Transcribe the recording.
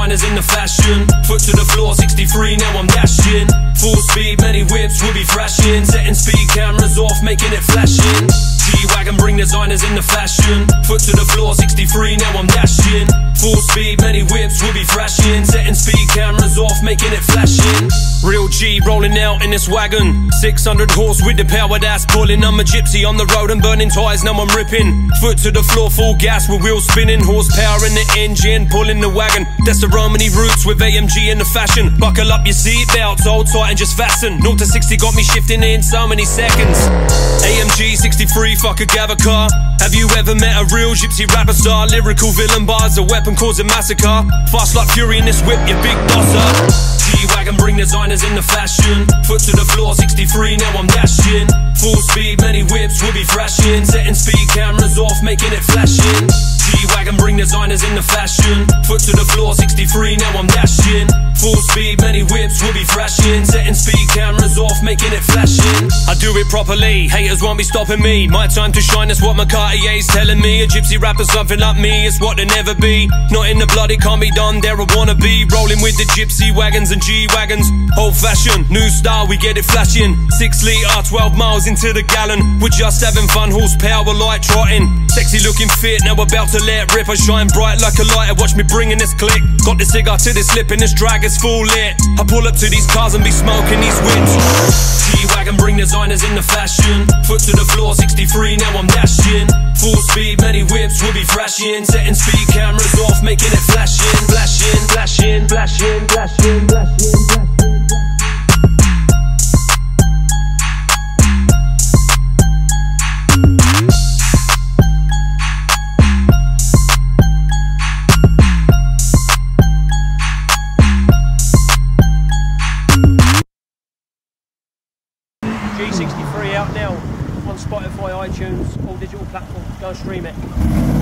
designers in the fashion. Foot to the floor, 63, now I'm dashing. Full speed, many whips will be thrashing. Setting speed cameras off, making it flashing. G-Wagon, bring designers in the fashion. Foot to the floor, 63, now I'm dashing. Full speed, many whips will be thrashing. Setting speed cameras off, making it flashing. Real G rolling out in this wagon. 600 horse with the power that's pulling. I'm a gypsy on the road and burning tyres, now I'm ripping. Foot to the floor, full gas with wheels spinning. Horsepower in the engine, pulling the wagon. That's the Romany roots with AMG in the fashion. Buckle up your seatbelts, hold tight and just fasten. 0 to 60 got me shifting in so many seconds. AMG 63, fuck a Gava car. Have you ever met a real gypsy rapper star? Lyrical villain bars, a weapon causing massacre. Fast like fury in this whip, you big bosser. G-Wagon, bring designers in the fashion. Foot to the floor, 63, now I'm dashing. Full speed, many whips will be thrashing. Setting speed cameras off, making it flashing. G-Wagon, bring designers in the fashion. Foot to the floor, 63, now I'm dashing. Full speed, many whips will be thrashing. Setting speed cameras off, making it flashing. I do it properly, haters won't be stopping me. My time to shine, that's what my Cartier's telling me. A gypsy rapper, something like me, it's what they never be. Not in the blood, it can't be done, there I wanna be. Rolling with the gypsy wagons and G-Wagons. Old fashioned, new style, we get it flashing. 6 litre, 12 miles into the gallon. We're just having fun, horsepower like trotting. Sexy looking fit, now about to let rip. I shine bright like a lighter, watch me bringing this click. Got the cigar to this lip and this drag is full lit. I pull up to these cars and be smoking these whips. G-Wagon, bring designers in the fashion. Foot to the floor, 63, now I'm dashing. Full speed, many whips will be thrashing. Setting speed cameras off, making it flashing. Flashing, flashing, flashing, flashing, flashing, flashing. G63 out now on Spotify, iTunes, all digital platforms. Go and stream it.